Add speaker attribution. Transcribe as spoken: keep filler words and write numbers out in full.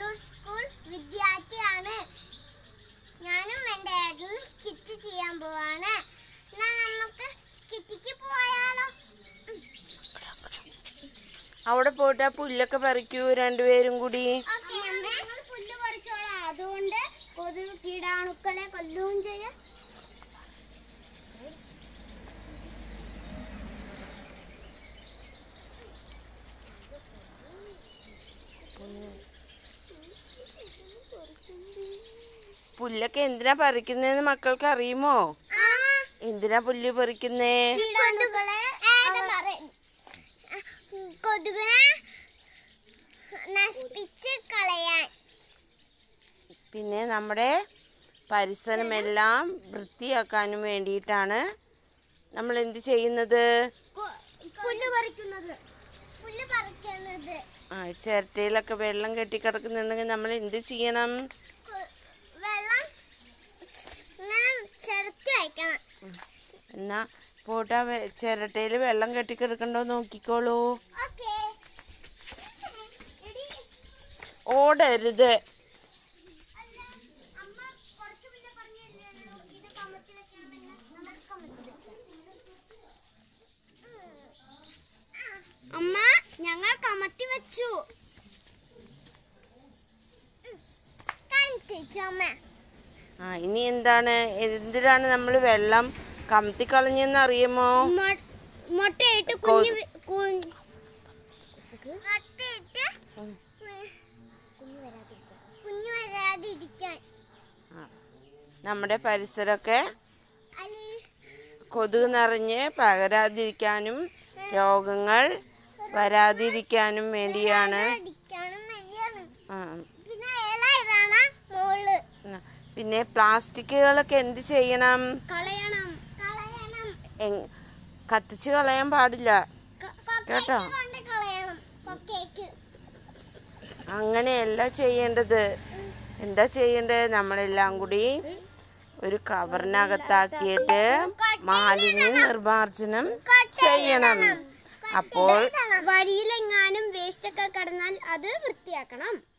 Speaker 1: Wandoor school വിദ്യാർത്ഥിയാണ്. ഞാനും എൻ്റെ ഏട്ടനും സ്കിറ്റ് ചെയ്യാൻ പോവാണ്. എന്നാ നമുക്ക് സ്കിറ്റിക്ക് പോയാലോ?
Speaker 2: അവിടെ പോയിട്ട് ആ പുല്ലൊക്കെ പറിക്കൂ രണ്ടുപേരും കൂടി.
Speaker 1: പുല്ല് പറിച്ചോളാം. അതുകൊണ്ട് കൊതുക് കീടാണുക്കളെ കൊല്ലുകയും ചെയ്യാം.
Speaker 2: പുല്ലൊക്കെ എന്തിനാ പറിക്കുന്നേന്ന് മക്കൾക്ക് അറിയുമോ? എന്തിനാ പുല്ല് പറിക്കുന്നേ?
Speaker 1: കൊതുകിനെ നശിപ്പിച്ച് കളയാൻ.
Speaker 2: പിന്നെ നമ്മുടെ പരിസരമെല്ലാം വൃത്തിയാക്കാനും വേണ്ടിയിട്ടാണ് നമ്മൾ എന്ത് ചെയ്യുന്നത്?
Speaker 1: പുല്ല് പറിക്കുന്നത്. പുല്ല് പറിക്കുന്നത്.
Speaker 2: ആ ചിരട്ടയിലൊക്കെ വെള്ളം കെട്ടിക്കിടക്കുന്നുണ്ടെങ്കിൽ നമ്മൾ എന്ത് ചെയ്യണം?
Speaker 1: വെള്ളം ഇങ്ങനെ ചിരട്ടി വയ്ക്കണം.
Speaker 2: എന്നാ പോട്ടാ ചിരട്ടയിൽ വെള്ളം കെട്ടിക്കിടക്കണ്ടോ നോക്കിക്കോളൂ. ഓടരുത്.
Speaker 1: അമ്മ ഞങ്ങൾ കമത്തി വെച്ചു.
Speaker 2: ആ ഇനി എന്താണ്? എന്തിനാണ് നമ്മൾ വെള്ളം കമത്തി കളഞ്ഞെന്ന് അറിയുമോ?
Speaker 1: മുട്ടയിട്ട് കുഞ്ഞു വരാതിരിക്കാൻ.
Speaker 2: നമ്മുടെ പരിസരമൊക്കെ കൊതുക് നിറഞ്ഞ് പകരാതിരിക്കാനും രോഗങ്ങൾ വരാതിരിക്കാനും വേണ്ടിയാണ്. പിന്നെ പ്ലാസ്റ്റിക്കുകളൊക്കെ എന്ത് ചെയ്യണം? കത്തിച്ച് കളയാൻ പാടില്ല കേട്ടോ. അങ്ങനെയല്ല ചെയ്യേണ്ടത്. എന്താ ചെയ്യേണ്ടത്? നമ്മളെല്ലാം കൂടി ഒരു കവറിനകത്താക്കിയിട്ട് മാലിന്യ നിർമ്മാർജ്ജനം ചെയ്യണം. അപ്പോൾ
Speaker 1: വഴിയിലെങ്ങാനും വേസ്റ്റ് ഒക്കെ കിടന്നാൽ അത് വൃത്തിയാക്കണം.